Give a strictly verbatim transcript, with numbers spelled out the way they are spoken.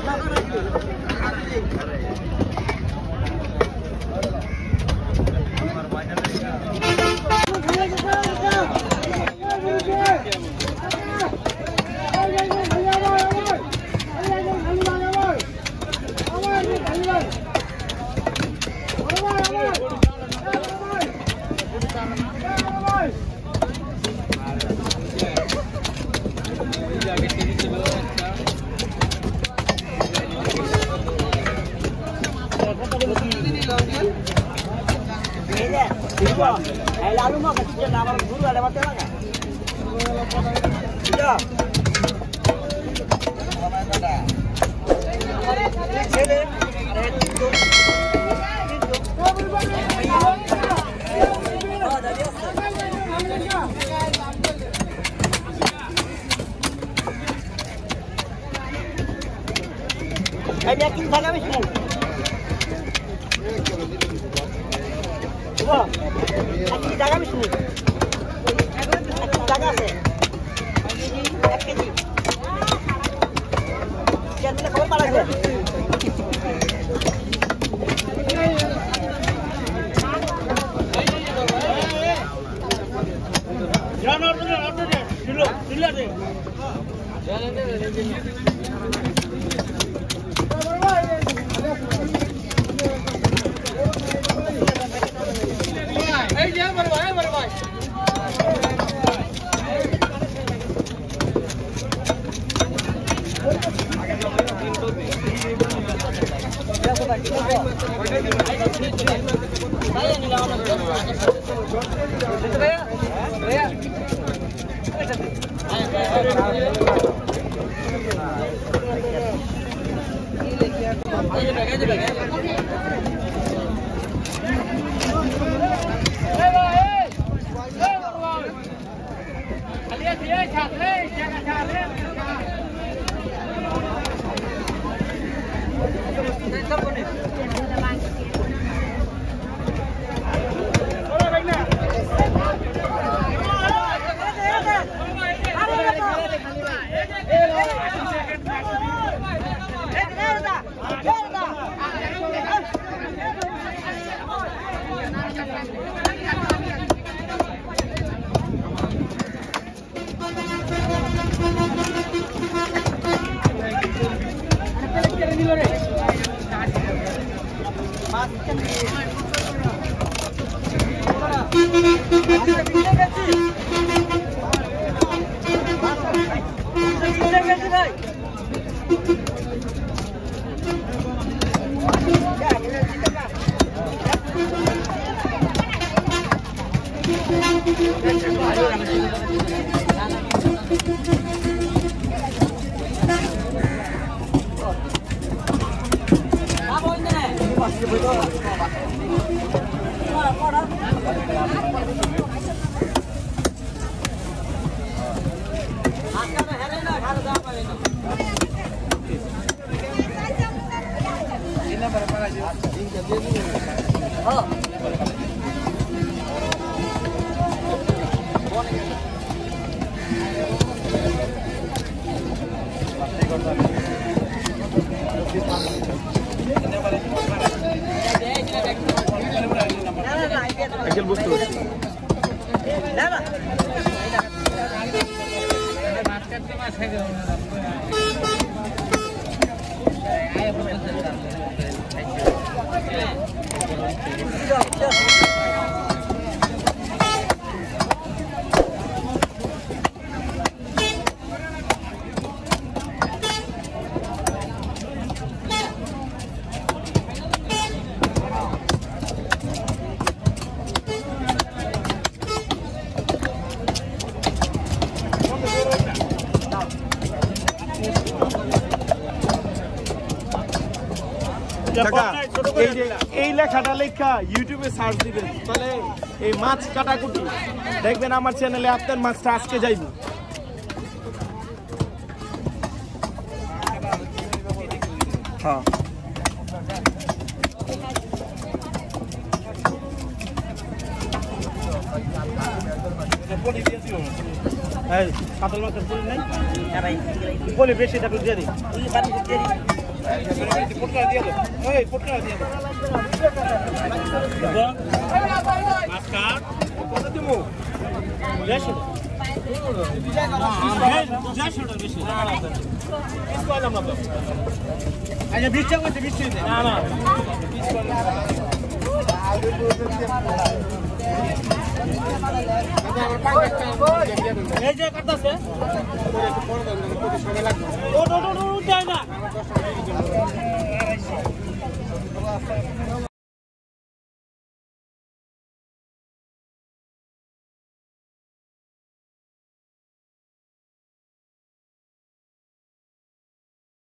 এই লেখাটা লেখা ইউটিউবে সার্চ দিবেন তাহলে এই মাছ কাটাকুটি দেখবেন আমার চ্যানেলে আপনার মাছটা আজকে যাইব। হ্যাঁ কাতল মাছের পলি নাই পলি বেশি থাকলে দিয়ে দিই। ফুটকা দিয়ে দাও এই ফুটকা দিয়ে দাও মাছ কাট কত দিমু দেড়শো দেড়শো বেশি না না পিস কইলাম না তো আচ্ছা বিশ টাকা বিশ টাকা না না পিস কইলাম এই যে কাটতাছে ও ও ও দেয় না